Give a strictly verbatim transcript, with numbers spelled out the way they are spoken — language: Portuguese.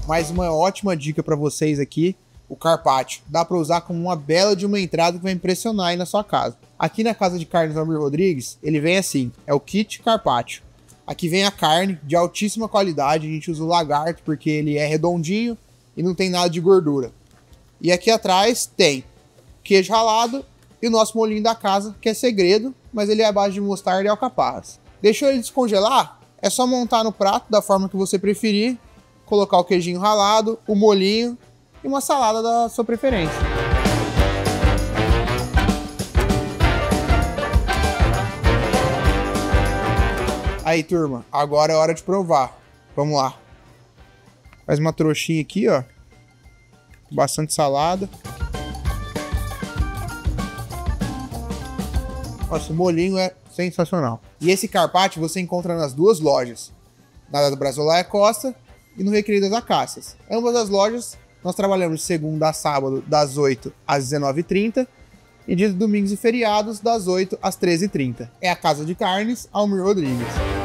Mais uma ótima dica para vocês aqui, o carpaccio. Dá para usar como uma bela de uma entrada que vai impressionar aí na sua casa. Aqui na Casa de Carnes Almir Rodrigues, ele vem assim, é o kit carpaccio. Aqui vem a carne de altíssima qualidade, a gente usa o lagarto porque ele é redondinho e não tem nada de gordura. E aqui atrás tem queijo ralado e o nosso molhinho da casa, que é segredo, mas ele é à base de mostarda e alcaparras. Deixou ele descongelar? É só montar no prato da forma que você preferir, colocar o queijinho ralado, o molhinho e uma salada da sua preferência. Aí, turma, agora é hora de provar. Vamos lá. Faz uma trouxinha aqui, ó. Bastante salada. Nossa, o molhinho é sensacional. E esse carpaccio você encontra nas duas lojas. Na da Brasileia Costa e no Recreio das Acácias. Ambas as lojas nós trabalhamos de segunda a sábado das oito às dezenove e trinta e dias de domingos e feriados das oito às treze e trinta. É a Casa de Carnes Almir Rodrigues.